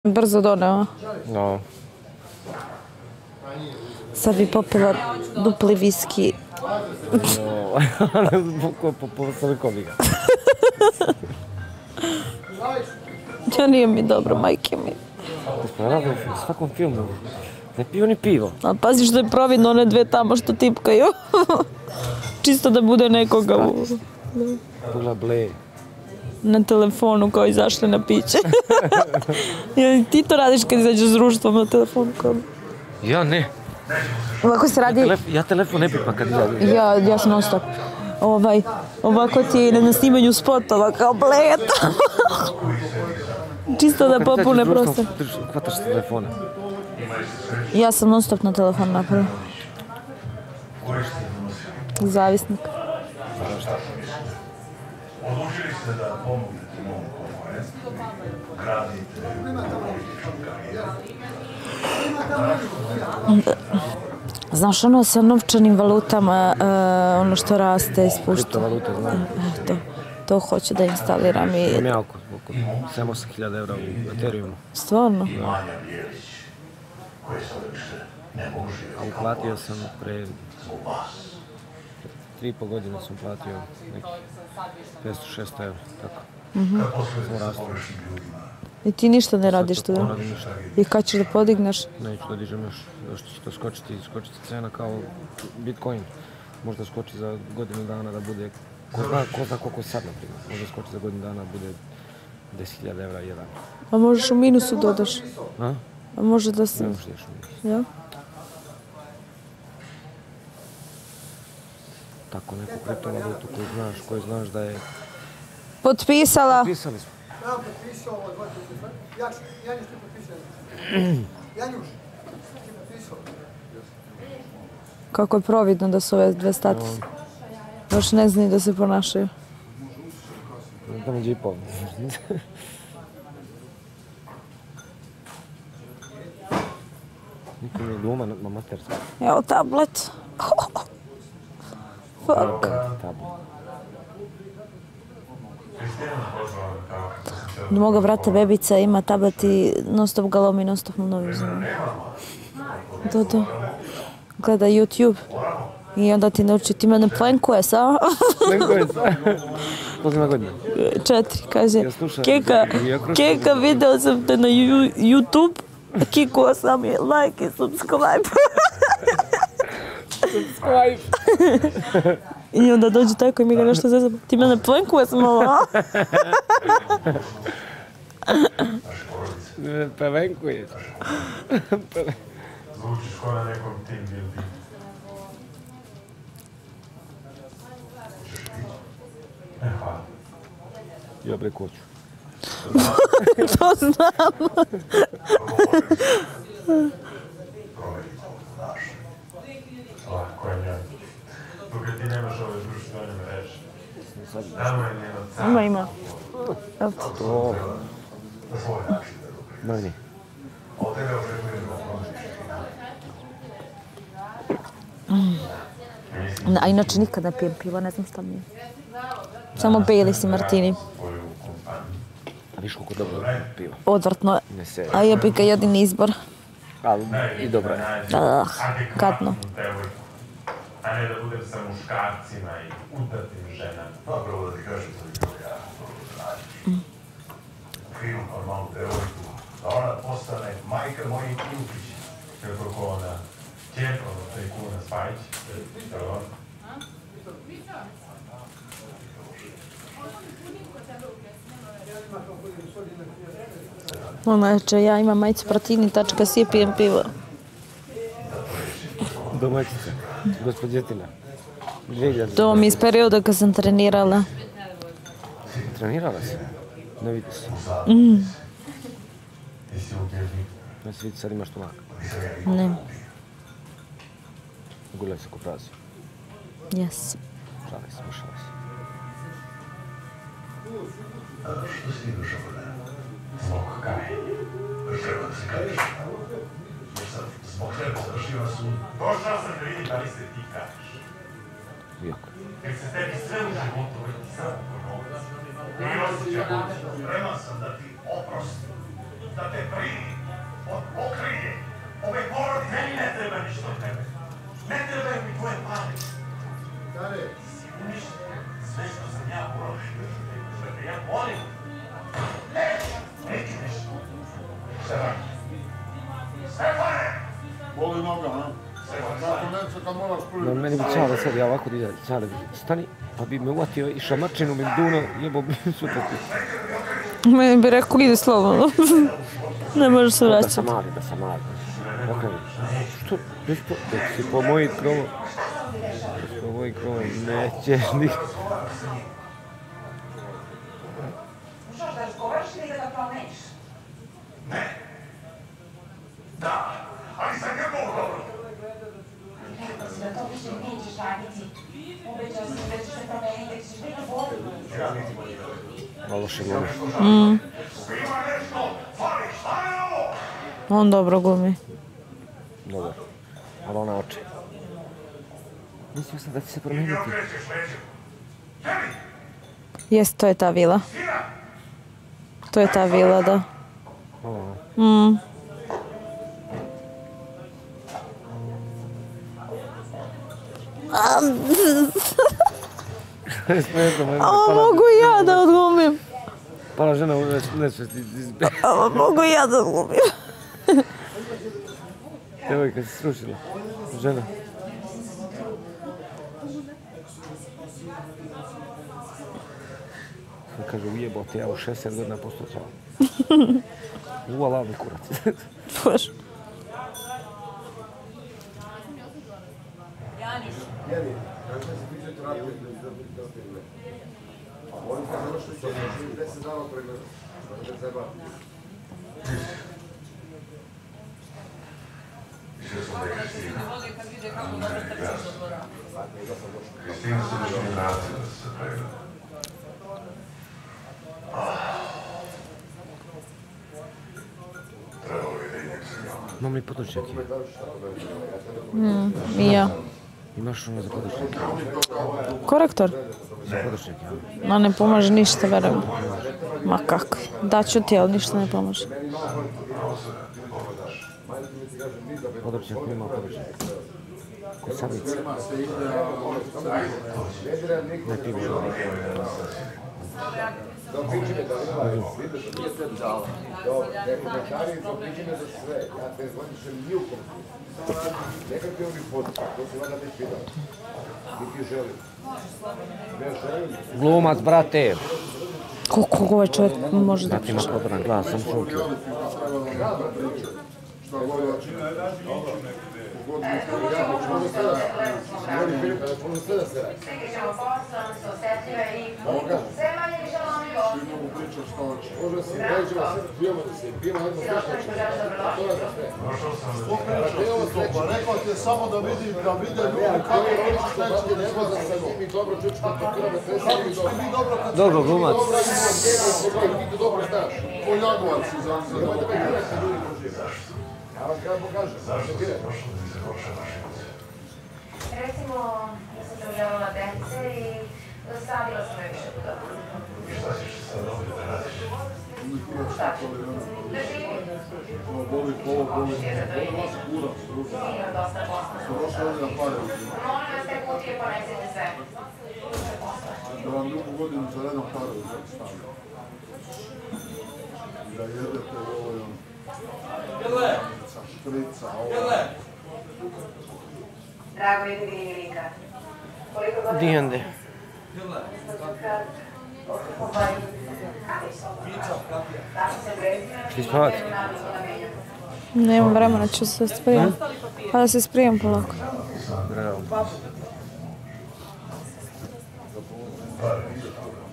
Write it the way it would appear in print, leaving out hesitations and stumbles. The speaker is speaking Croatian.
Brzo doneo. No. Sad bi popila dupli viski. No, po slikovima. Ja nije mi dobro, majke mi. Rado u svakom filmu. Ne piju ni pivo. A pazi što je providno one dve tamo što tipkaju. Čisto da bude nekoga u... Pula ble. Na telefonu kao izašli na piće. Ti to radiš kad izađeš s društvom na telefonu kao... Ja ne. Ovako se radi... Ja telefon ne pipam kad izađem. Ja sam non stop. Ovako ti je na snimanju spotova kao bled. Čisto da popune prostor. Hvataš se telefona. Ja sam non stop na telefon napravo. Zavisnik. Odlučili ste da pomognete mom konkurentu, gradite političku karijeru. Znaš ono sa novčanim valutama, ono što raste i spušta. Kriptovalute, znam. To hoću da instaliram i... Imam ja oko 7-8 € u Ethereumu. Stvarno? Manja Bijelić, koje se više ne može... A uplatio sam pre... 3,5 godine sam platio nekih 500-600 €, tako. Samo rastao. I ti ništa ne radiš tu, da? Ne radim ništa. I kad ćeš da podigneš? Neću da dižem još, zašto će to skočiti cena kao Bitcoin. Možda skoči za godinu dana da bude, ko zna koliko je sad, na primjer. Možda skoči za godinu dana da bude 10.000 € jedan. A možeš u minusu dodaš? A? A može da se... Ne možeš još u minusu. Ja? Tako neku kriptovalutu koju znaš da je... Potpisala. Potpisali smo. Ja potpisao ovo 2.000. Janjuš ti potpisao. Janjuš ti potpisao. Kako je providno da su ove dve statice. Baš ne znaju da se ponašaju. Da mi džipov. Niko mi je gluma na materska. Evo tablet. Fuck. Od moga brata bebica ima tablet i non stop ga lomi, non stop mu novi uzima. To. Gleda YouTube. I onda ti nauči, ti mene plenkuješ, a? Plenkuješ, a? To sam godina. 4, kaže. Ja slušam. Keka, video sam te na YouTube. Kikuo sam je like i subscribe. Subscribe. I onda dođe tako i mi ga nešto zezamo. Ti mene plenkuješ malo, a? Plenkuješ. Zvučiš ko na nekom team buildingu. Hoćeš pići? Ne, hvala. Ja bre koću. To znam. Proveri to naš. Lako je njeno. Dok ti nemaš ove društvene mreže. Tamo je njeno carstvo. Ima. Evo ti. To. Na svoj način da ga primi. Meni. Od tebe očekujem da promeniš i A inače nikad ne pijem piva, ne znam šta mi je. Samo Baileys i Martini. tvoju kompaniju. A viš koliko dobro pivo. Odvrtno je. Ne se. A je bi ga jedini izbor. Ali i dobro je. Gadno. A ne da budem sa muškarcima i udatim ženama. Zapravo da ti kažem da bi bilo jako dobro da radiš. Finu, normalnu devojku, da ona postane majka mojih unučića. Kako ona, čerka ono tajkuna Spajić. Znači, ja imam majicu Pratini.si, pijem pivo. Domaćica. Gospodjetina. To mi iz perioda kad sam trenirala. Trenirala si? Ne vidi se. Ti si uvjernik. Ne se vidi, sad imaš stomak. Ne. Gulaj se ko prazi. Jes. Šali se, mišala se. A što si ti došao da? Zbog kajenja. Treba da se kaješ. Jer sam zbog tebe završio na sudu. Došao sam da vidim da li se ti kaješ. Jako. Jer se tebi sve u životu vrti samo po novac. I osjećam, spreman sam da ti oprostim. Da te primim Okrilje. Ove porodi meni ne treba ništa od tebe. Ne trebaju mi tvoje pare. Stare, Ništa. Sve što sam ja uložio, što te ja volim. Neću ništa. Stefane! boli noga, a? Kako neće kad moraš prvi? No, meni bi Čale sad, ja ovako ide, Čale, stani, pa bi me uvatio i šamačinu mi duna, jebo bi sutra ti. Meni bi rekao, ide slobodno. Ne možeš se vraćati. Da sam mali. Okreni. Što? Da si po mojim krovom. Po mojim krovom nećeš nikad. Možeš da razgovaraš ili da ga promeniš? Da, ali sam njegov dobro. Rekao si da to više nećeš raditi. Obećao si da ćeš se promeniti, da ćeš biti bolji. Malo še glumi. Ima nešto, fali, šta je ovo? On dobro glumi. Dobar. Ali ona oče. Mislio sam da će se promijeniti. Krećeš leđem. Jeli, Jest, to je ta vila. To je ta vila, da. Ovo. Ovo mogu ja da odglumim. Pala žena u nesvesti. Ovo mogu ja da odglumim. Devojka se srušila. Žena. Kaže, ujebote, ja u 60 godina postupala. Lavni kurac. Bož. Kristina se još mi vratila da se pregleda. Trebalo je da idem sa njom. Imam li podočnjake? I ja. Imaš ono za podočnjake? Korektor? Za podočnjake, ja. Ma ne pomaže ništa, verujem. Ma kako? Daću ti, ali ništa ne pomaže. Podočnjak nema podočnjake. Kosavica. Ne pivo. Glumac, brate. Koliko ovaj čovjek može da Brate ima podoran glas, sam šuki. Rekao ti je samo da vide ljudi kako hoćeš neći ne zna za sebe. Mi dobro čučka to mi dobro kad Dobro, glumac. dobro znaš. Ko Jaguar si za dobro. Ja vam kada pokažem. Recimo, da sam preželjala dence i dosadila sam joj više puta. I šta ćeš sad ovdje da radiš? Šta ću? Da živim. Boli polo, boli vas kura. Imam dosta posla. Došao ovdje na pare. Molim vas, te kutije ponesite sve. Da vam drugu godinu za redom pare stavljam. Da jedete ovo sa šprica, ovo. Drago je ti Milika. Koliko godina? Dijende. Šli spavati? Nemam vremena, ću se sprijam. Pa da se sprijam polako. Bravo.